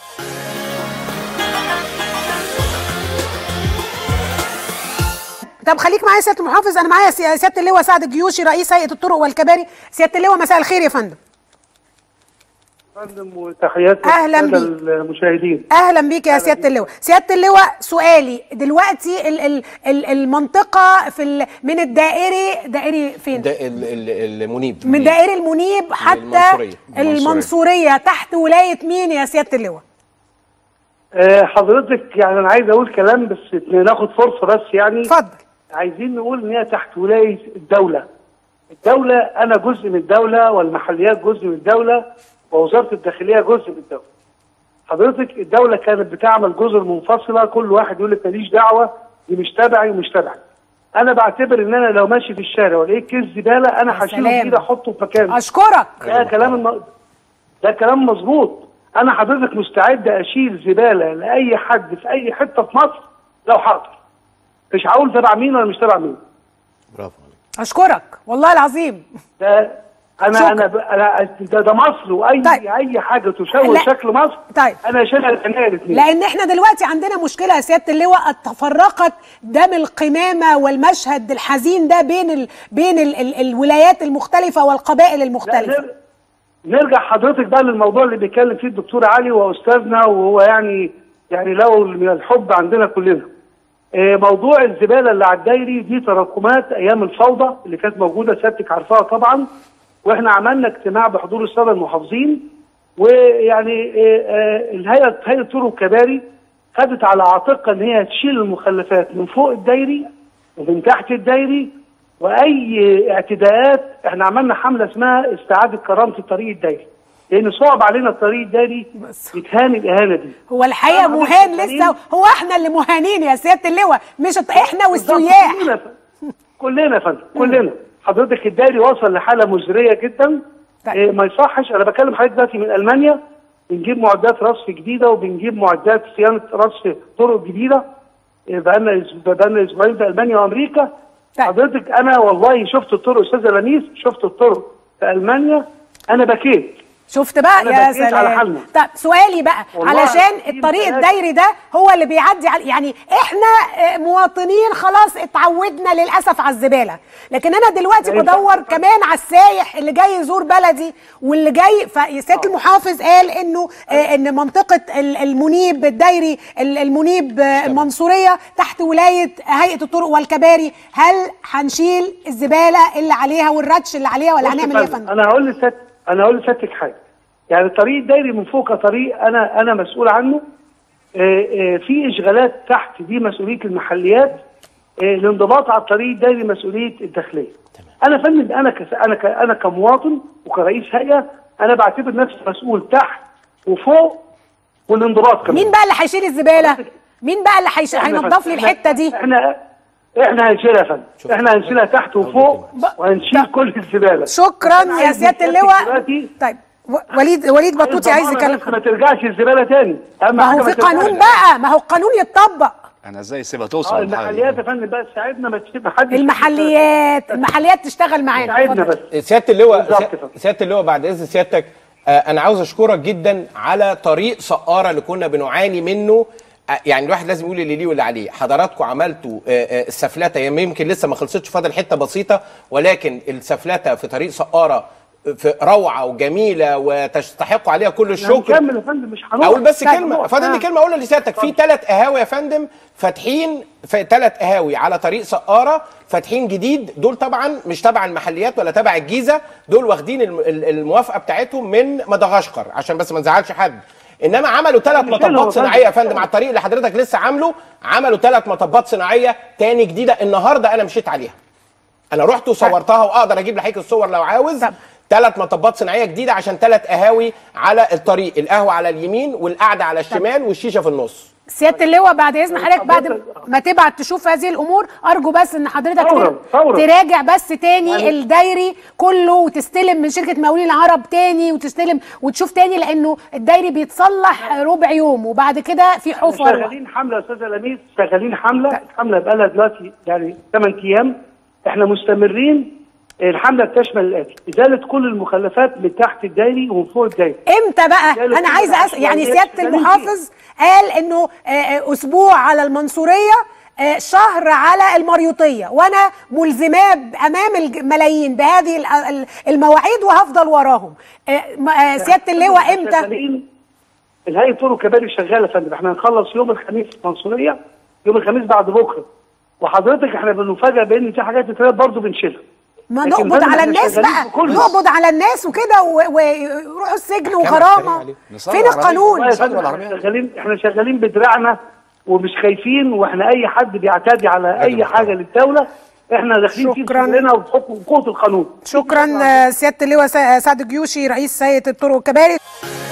طب خليك معايا يا سياده المحافظ، انا معايا سياده اللواء سعد الجيوشي رئيس هيئه الطرق والكباري. سياده اللواء مساء الخير يا فندم. فندم وتحياتي للمشاهدين. اهلا بيك يا سياده اللواء. سياده اللواء سؤالي دلوقتي المنطقه من الدائري فين؟ المنيب، من دائري المنيب حتى المنصوريه تحت ولايه مين يا سياده اللواء؟ حضرتك يعني انا عايز اقول كلام بس ناخد فرصه بس يعني. اتفضل. عايزين نقول ان هي تحت ولايه الدوله. الدوله انا جزء من الدوله، والمحليات جزء من الدوله، ووزاره الداخليه جزء من الدوله. حضرتك الدوله كانت بتعمل جزر منفصله، كل واحد يقول لك ماليش دعوه، دي مش تبعي ومش تبعي. انا بعتبر ان انا لو ماشي في الشارع ولقيت كيس زباله انا هشيله كده احطه في مكانه. اشكرك. ده كلام مظبوط. انا حضرتك مستعد اشيل زباله لاي حد في اي حته في مصر لو حاضر. مش هقول تبع مين ولا مش تبع مين. برافو عليك. اشكرك والله العظيم. ده مصر، واي طيب. اي حاجه تشوه شكل مصر. طيب. انا شايلها العنايه الاثنين. لان احنا دلوقتي عندنا مشكله يا سياده اللواء، تفرقت دم القمامه والمشهد الحزين ده بين الولايات المختلفه والقبائل المختلفه. نرجع حضرتك بقى للموضوع اللي بيتكلم فيه الدكتور علي واستاذنا، وهو يعني له من الحب عندنا كلنا. موضوع الزباله اللي على الدايري دي تراكمات ايام الفوضى اللي كانت موجوده، سيادتك عارفاها طبعا. واحنا عملنا اجتماع بحضور الساده المحافظين، ويعني هيئه الطرق والكباري خدت على عاتقها ان هي تشيل المخلفات من فوق الدايري ومن تحت الدايري، واي اعتداءات. احنا عملنا حمله اسمها استعاده كرامه الطريق الدايري، لان صعب علينا الطريق الدايري يتهان الاهانه دي. هو الحقيقه مهان لسه، هو احنا اللي مهانين يا سياده اللواء، مش احنا والسياح. كلنا يا فندم، كلنا. حضرتك الدايري وصل لحاله مزريه جدا. طيب. ما يصحش. انا بكلم حضرتك دلوقتي من المانيا، بنجيب معدات رصف جديده وبنجيب معدات صيانه رصف طرق جديده. بقالنا اسبوعين في المانيا وامريكا. طيب. حضرتك انا والله شفت الطرق، استاذه لميس، شفت الطرق في المانيا، انا بكيت. شفت بقى يا سلام. طب سؤالي بقى، علشان الطريق الدايري ده هو اللي بيعدي يعني احنا مواطنين خلاص اتعودنا للاسف على الزباله، لكن انا دلوقتي بدور كمان على السايح اللي جاي يزور بلدي واللي جاي. فسياده المحافظ قال انه ان منطقه المنيب الدايري المنيب المنصوريه تحت ولايه هيئه الطرق والكباري. هل هنشيل الزباله اللي عليها والردش اللي عليها ولا هنعمل ايه يا فندم؟ انا هقول لسيادتك حاجه. يعني الطريق الدايري من فوق طريق انا مسؤول عنه. في اشغالات تحت، دي مسؤوليه المحليات. الانضباط على الطريق الدايري مسؤوليه الداخليه. انا فندم، انا كمواطن وكرئيس هيئه، انا بعتبر نفسي مسؤول تحت وفوق والانضباط كمان. مين بقى اللي هيشيل الزباله؟ مين بقى اللي هينضف لي الحته دي؟ احنا هنشيلها يا فندم. احنا هنشيلها تحت وفوق وهنشيل كل الزباله. شكرا يا سياده اللواء. طيب وليد بطوطي عايز يتكلم. ما ترجعش الزباله تاني. ما هو في قانون بقى، ما هو القانون يتطبق. انا ازاي اسيبها توصل؟ المحليات يا فندم بقى تساعدنا، ما تسيب حد. المحليات تشتغل معانا. تساعدنا بس. سياده اللواء بعد اذن سيادتك، انا عاوز اشكرك جدا على طريق سقاره اللي كنا بنعاني منه. يعني الواحد لازم يقول اللي ليه واللي عليه. حضراتكم عملتوا السفلته، يمكن لسه ما خلصتش، فاضل حته بسيطه، ولكن السفلته في طريق سقاره في روعه وجميله وتستحقوا عليها كل الشكر. هنكمل يا فندم، مش هنروح. اقول بس كلمه، فاضل لي كلمه اقولها لسيادتك. في 3 قهاوي يا فندم فاتحين، في 3 قهاوي على طريق سقاره فاتحين جديد. دول طبعا مش تبع المحليات ولا تبع الجيزه، دول واخدين الموافقه بتاعتهم من مدغشقر عشان بس ما نزعلش حد. انما عملوا 3 مطبات صناعيه يا فندم على الطريق اللي حضرتك لسه عامله. عملوا 3 مطبات صناعيه تاني جديده. النهارده انا مشيت عليها، انا رحت وصورتها، واقدر اجيب لحضرتك الصور لو عاوز. 3 مطبات صناعيه جديده عشان 3 قهاوي على الطريق، القهوه على اليمين والقعده على الشمال والشيشه في النص. سياده اللواء بعد اذن حضرتك، بعد ما تبعت تشوف هذه الامور، ارجو بس ان حضرتك تراجع بس تاني الدايري كله، وتستلم من شركه مقاولين العرب تاني، وتستلم وتشوف تاني، لانه الدايري بيتصلح ربع يوم وبعد كده في حفر. شغالين حمله يا استاذه لميس، شغالين حمله بقى لها دلوقتي يعني 8 ايام. احنا مستمرين الحمله بتشمل الاتي: ازاله كل المخلفات من تحت الدايري ومن فوق الدايري. امتى بقى؟ انا عايزه اسال، يعني سياده المحافظ قال انه اسبوع على المنصوريه، شهر على المريوطيه، وانا ملزماه امام الملايين بهذه المواعيد وهفضل وراهم. سياده اللواء امتى؟ الهيئه طرق كباري شغاله يا فندم. احنا هنخلص يوم الخميس في المنصوريه، يوم الخميس بعد بكره. وحضرتك احنا بنفاجئ بان في حاجات كتير برضه بنشيلها. ما نقبض على الناس بقى، نقبض على الناس وكده ويروحوا السجن وغرامه. فين القانون؟ احنا شغالين بدراعنا ومش خايفين، واحنا اي حد بيعتدي على اي حاجه للدوله احنا داخلين فيه بشغلنا وبحكم قوه القانون. شكرا سياده اللواء سعد الجيوشي رئيس هيئه الطرق والكباري.